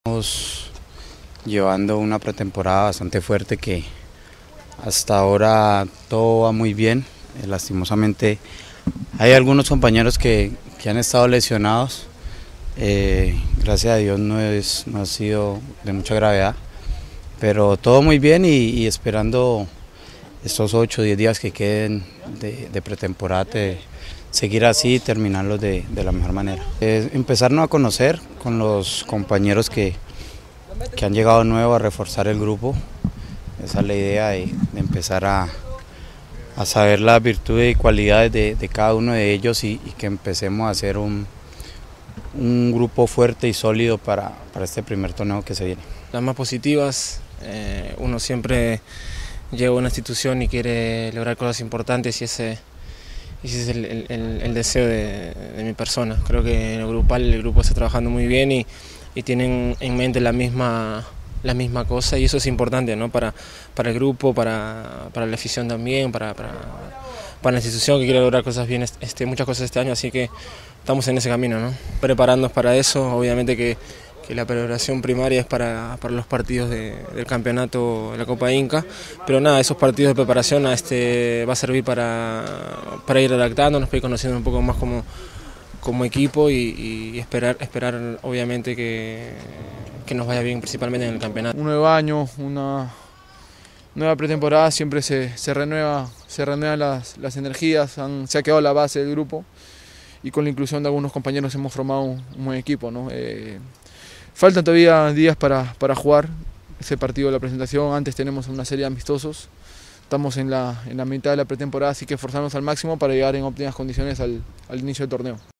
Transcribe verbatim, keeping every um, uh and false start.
Estamos llevando una pretemporada bastante fuerte que hasta ahora todo va muy bien. Eh, lastimosamente hay algunos compañeros que, que han estado lesionados. Eh, gracias a Dios no, es, no ha sido de mucha gravedad, pero todo muy bien y, y esperando estos ocho o diez días que queden de, de pretemporada, de seguir así y terminarlos de, de la mejor manera. Eh, empezarnos a conocer con los compañeros que, que han llegado nuevos a reforzar el grupo. Esa es la idea de, de empezar a, a saber las virtudes y cualidades de, de cada uno de ellos y, y que empecemos a hacer un, un grupo fuerte y sólido para, para este primer torneo que se viene. Las más positivas, eh, uno siempre llega a una institución y quiere lograr cosas importantes y ese, ese es el, el, el deseo de, de mi persona. Creo que en el grupal el grupo está trabajando muy bien y, y tienen en mente la misma, la misma cosa y eso es importante, ¿no? para, para el grupo, para, para la afición también, para, para, para la institución que quiere lograr cosas bien, este, muchas cosas este año, así que estamos en ese camino, ¿no? Preparándonos para eso, obviamente que que la preparación primaria es para, para los partidos de, del campeonato de la Copa Inca, pero nada, esos partidos de preparación a este, va a servir para, para ir adaptándonos, para ir conociendo un poco más como, como equipo y, y esperar, esperar obviamente que, que nos vaya bien principalmente en el campeonato. Un nuevo año, una nueva pretemporada, siempre se, se, renueva, se renuevan las, las energías, han, se ha quedado la base del grupo y con la inclusión de algunos compañeros hemos formado un, un buen equipo, ¿no? Eh, Faltan todavía días para, para jugar ese partido de la presentación. Antes tenemos una serie de amistosos. Estamos en la, en la mitad de la pretemporada, así que esforzarnos al máximo para llegar en óptimas condiciones al, al inicio del torneo.